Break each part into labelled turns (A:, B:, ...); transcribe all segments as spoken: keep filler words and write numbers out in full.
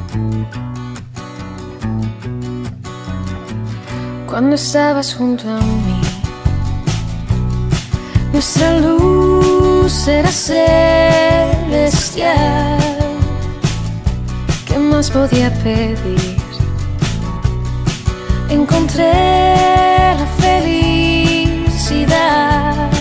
A: Cuando estabas junto a mí, nuestra luz era celestial. ¿Qué más podía pedir? Encontré la felicidad.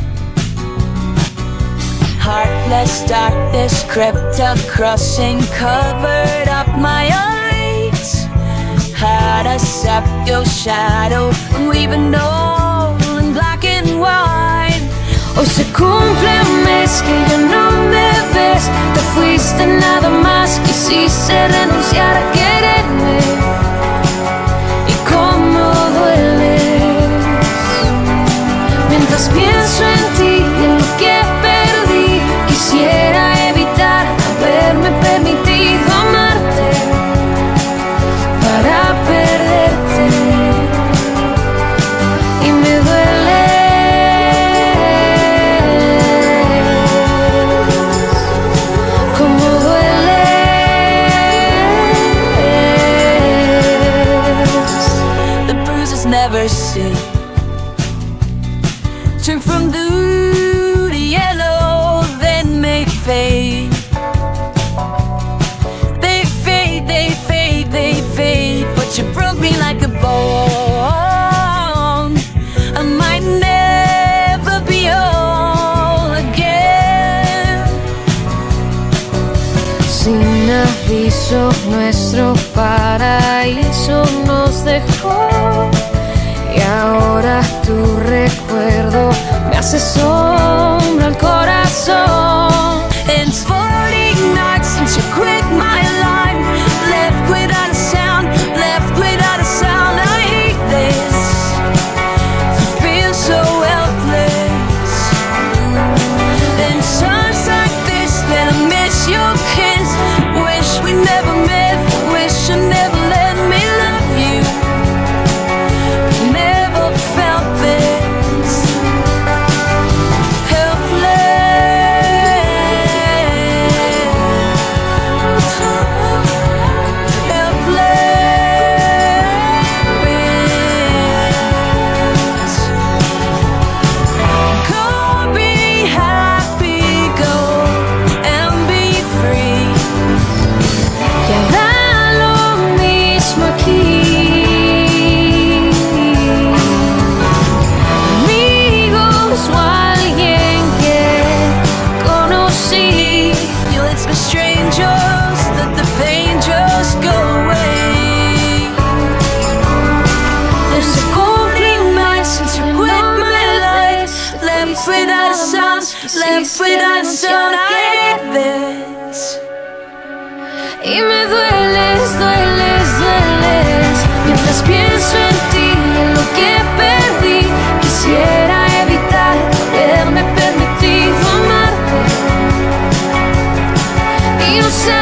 B: Heartless darkness crept across and covered up my eyes. Had I accept your shadow, weaving all in black and white.
A: Hoy se cumple un mes que ya no me ves. Te fuiste nada más, quisiste renunciar a quererme. Y cómo dueles mientras pienso en ti y en lo que perdí. Quisiera evitar haberme permitido amarte para perderte. Y me duele como dueles.
B: The bruises never see. Turn from blue to yellow, then make fade. They fade, they fade, they fade. But you broke me like a bone. I might never be whole again.
A: Sin aviso, nuestro paraíso nos dejó. Y ahora tu recuerdo me hace sombra al corazón.
B: It's forty nights since you quit my life. Left without a sound, left without a sound. I hate this. I feel so helpless. Then times like this, that I miss your kiss. Wish we never met, wish you never let me love you. Never felt this. Left without a sound, I hate this.
A: Y me dueles, dueles, dueles mientras pienso en ti y en lo que perdí. Quisiera evitar haberme permitido amarte. Y no sé